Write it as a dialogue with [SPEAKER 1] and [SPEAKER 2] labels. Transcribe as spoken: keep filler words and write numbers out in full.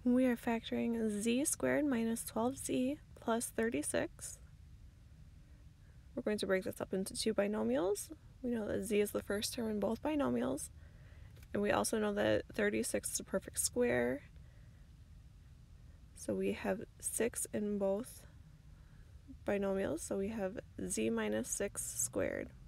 [SPEAKER 1] We are factoring z squared minus twelve z plus thirty-six. We're going to break this up into two binomials. We know that z is the first term in both binomials, and we also know that thirty-six is a perfect square, so we have six in both binomials, so we have z minus six squared.